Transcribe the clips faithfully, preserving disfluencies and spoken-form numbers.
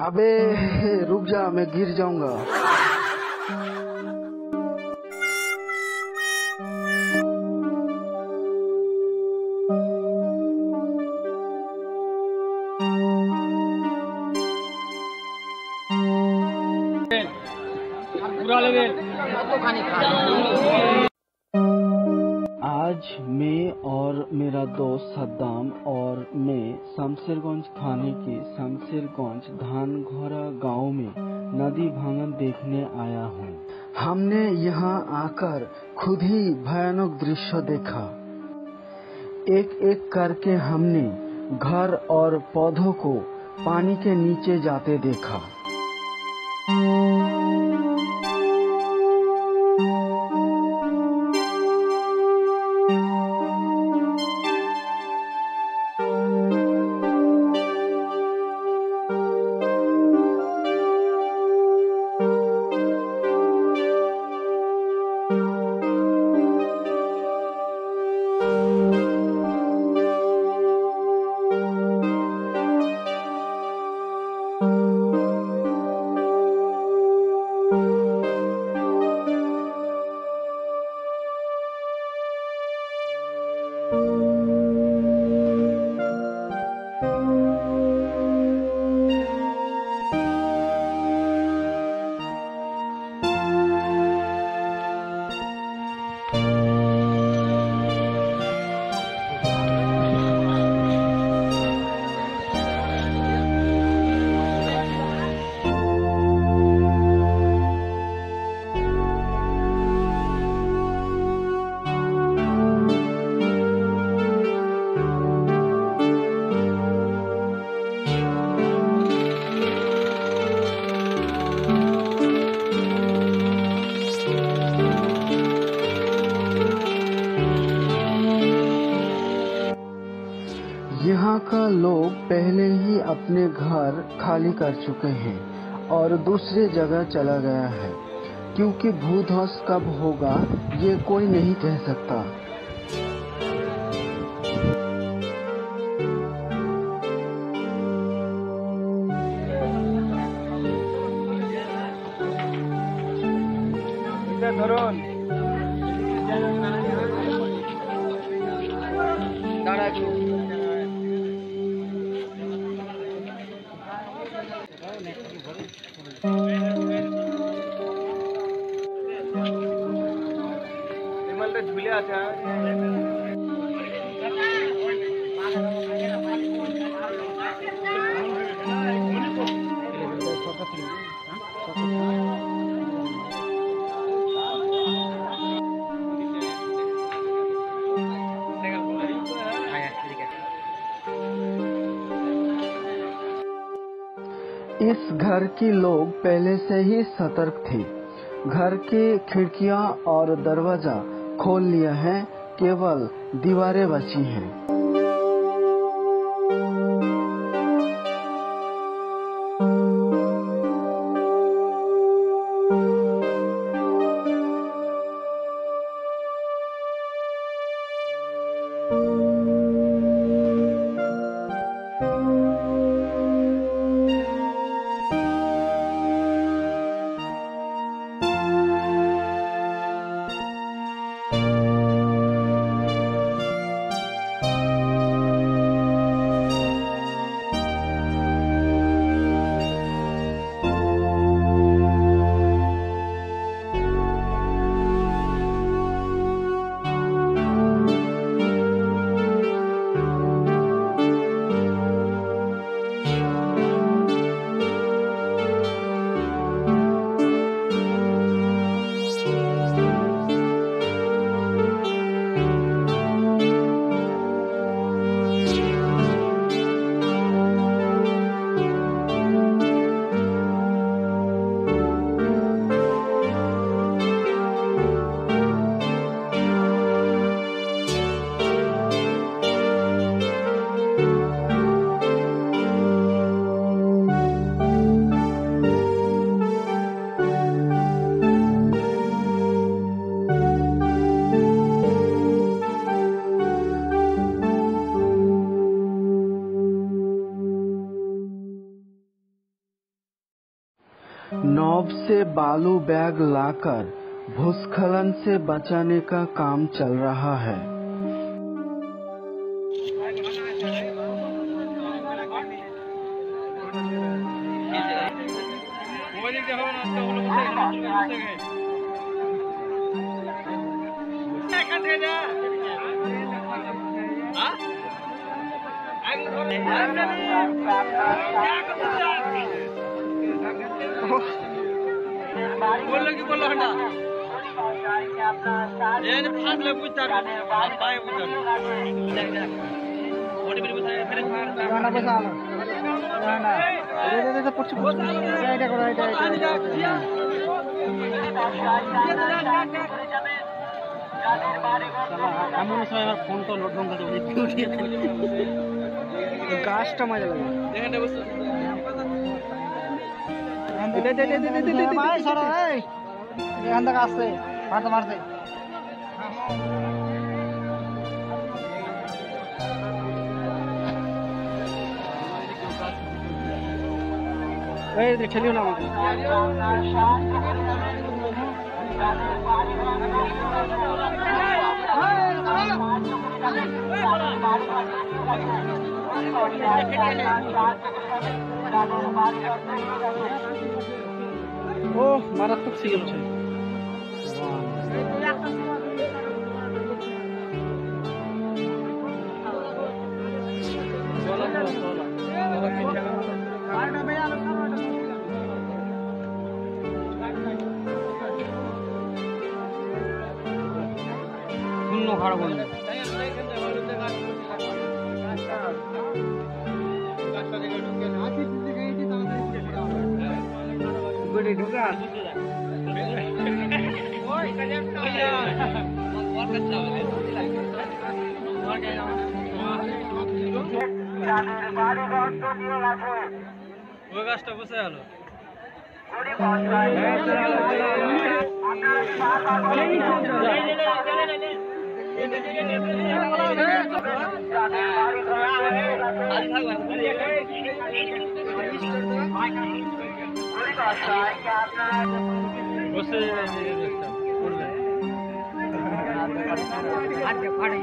अबे रुक जा, मैं गिर जाऊंगा। आज मैं और मेरा दोस्त सद्दाम और मैं शमशेरगंज थाने के शमशेरगंज धानघरा गांव में नदी भांगन देखने आया हूँ। हमने यहाँ आकर खुद ही भयानक दृश्य देखा। एक एक करके हमने घर और पौधों को पानी के नीचे जाते देखा। यहाँ का लोग पहले ही अपने घर खाली कर चुके हैं और दूसरे जगह चला गया है, क्योंकि भूधस कब होगा ये कोई नहीं कह सकता। इस घर के लोग पहले से ही सतर्क थे। घर के खिड़कियां और दरवाजा खोल लिया है, केवल दीवारें बची हैं। नौब से बालू बैग लाकर भूस्खलन से बचाने का काम चल रहा है। बोलो कि बोलो हटा ये ने फास ले पूछता हम पाए पूछता मोटे मेरे पूछा फिर गाना बजा लो गाना दे दे दे पुछ पुछ राइट करो राइट राइट আমার সময় আমার ফোন তো লোড বন্ধ করে দিই উঠিয়ে গাছটা মজা লাগে দেখেন বসে দে দে দে দে দে দে ভাই সরো এই এখান থেকে আসছে মারতে মারতে এই যে ঠেলিও না আমাকে ও মারাত্মক সিগন্যাল আছে শূন্য খারাপ হয়ে যায় Good to go. Oi, kajam to. और कच्चा वाले। और क्या नाम? वो गास्टा बसे आलो। বসে করবে আজকে ফাড়ে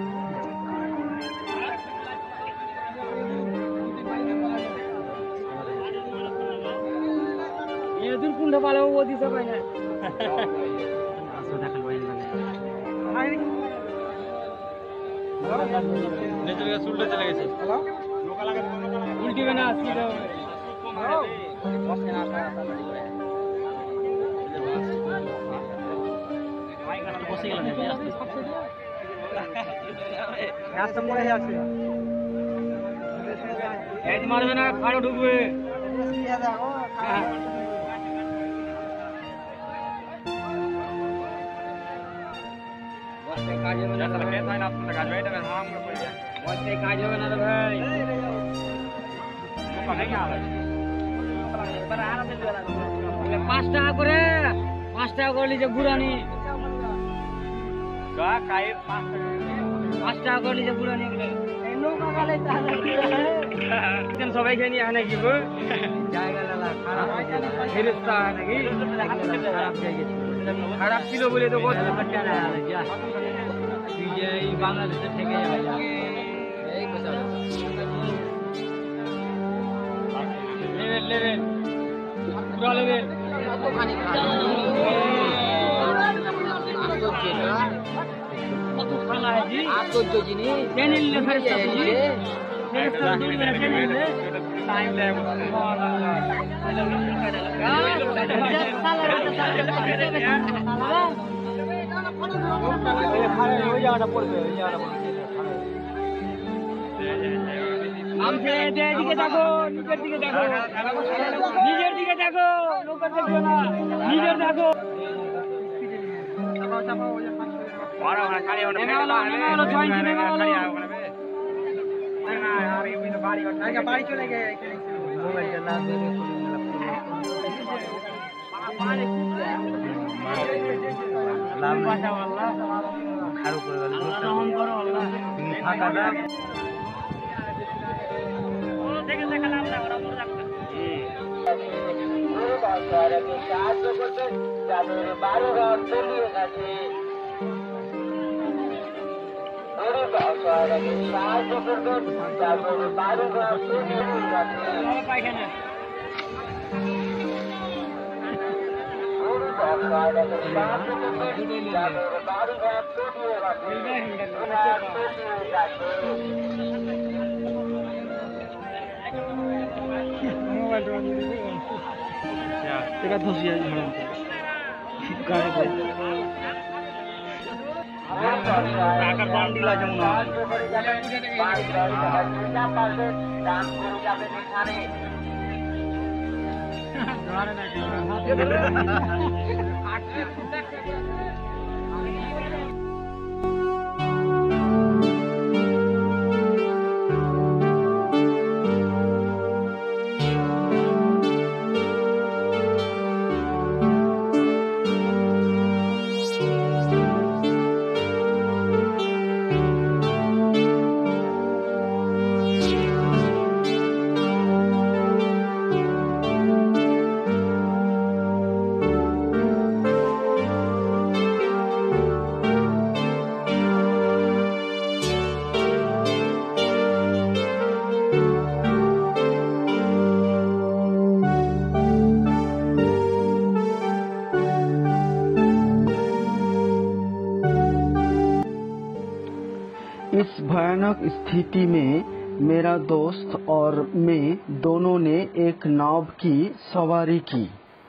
ये दूर कुंड वाला वो दिस भाई ना आसो देखल भाई ने चले गए उल्टे चले गए हेलो लोका लगा उल्टी में ना सीधा बस के ना বসে গেল না রাস্তা মোড়ে আছে এই মারবে না খাড়ো ঢুকবে বসে কাজ হবে না তাহলে কেন না আপনার কাজ হবে না হাম করে পড়ে বসে কাজ হবে না রে ভাই ওকা নাই আর এবার আরাম দিতে হবে পাঁচ টাকা করে পাঁচ টাকা করে লিজে গুড়ানি का काय पाँच पाँच টাকা করে লিজে গুড়ানি এগুলো এই নৌকা গালে তাহলে কেন সবাই খেয়ে নিয়ে আনে কি গো জায়গা লালা খারাপ হয়ে গেল ফেরস্তা নাকি খারাপ হয়ে গেছে খারাপ ছিল বলে তো কত টাকা না যা তুই যে এই বাংলাদেশে থেকে যাবে এই কথা লেভেল লেভেল পুরো লেভেল কতখানি কত খানা है जी आपको जो जिनी चैनल ले फिर से जी फिर से दूर में चैनल ले टाइम ले हमसे दिखे देखो निजर दिखे देखो निजर दिखे देखो लोकर देखो ना निजर देखो चापा चापा हो जा वाला वाला खाली होने में वाला वाला ज्वाइन में वाला ना यार ये भी तो बारी और क्या बारी चले गए मोबाइल चला दे पानी लाम पासा वाला खारो করে গেল রহম করো আল্লাহ তুমি ফাঁকা দাও ও দেখে দেখা লাভ না ওরা মরে যাচ্ছে বর্ষাকে সাহায্য করতে যাদের বারো ঘর তলিয়ে গেছে, বর্ষাকে সাহায্য করতে যাদের বারো ঘর তলিয়ে গেছে, বর্ষাকে সাহায্য করতে যাদের বারো ঘর তলিয়ে গেছে। এটা ধসিয়া গায়ে টাকার বান্ডিল আছে মনে হয়। इस भयानक स्थिति में मेरा दोस्त और मैं दोनों ने एक नाव की सवारी की।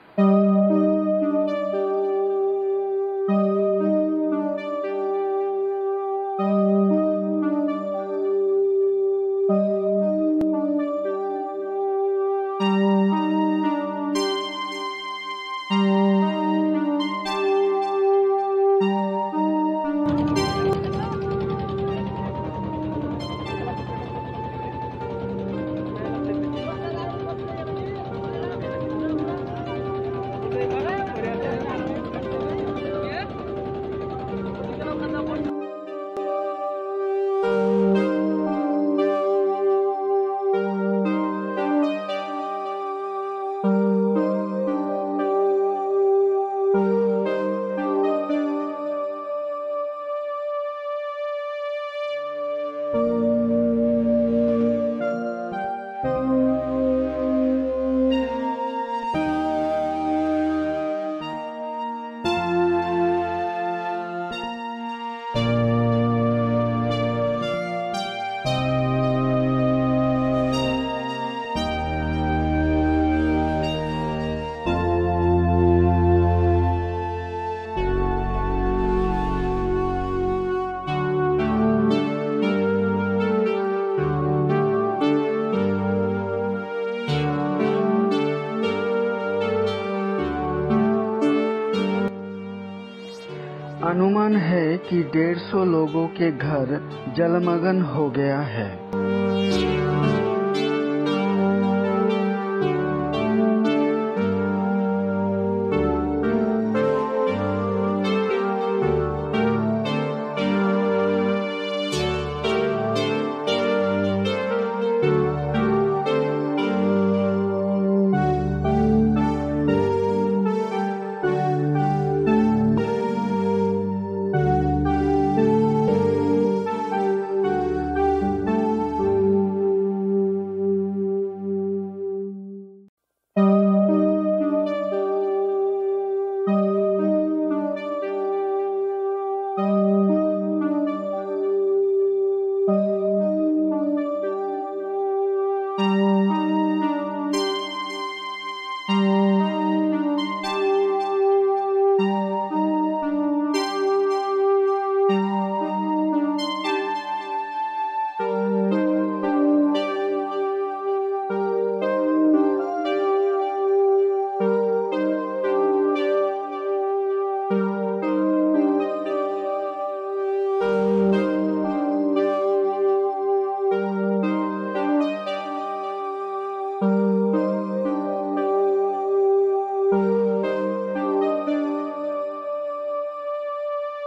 अनुमान है कि डेढ़ सौ लोगों के घर जलमग्न हो गया है।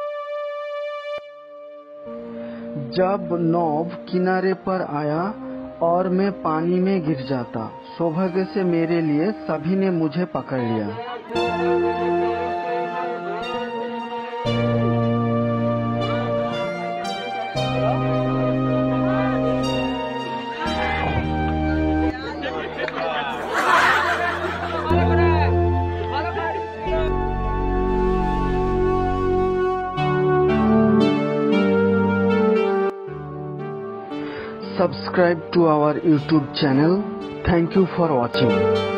जब नाव किनारे पर आया और मैं पानी में गिर जाता। सौभाग्य से मेरे लिए सभी ने मुझे पकड़ लिया। Subscribe to our YouTube channel. Thank you for watching.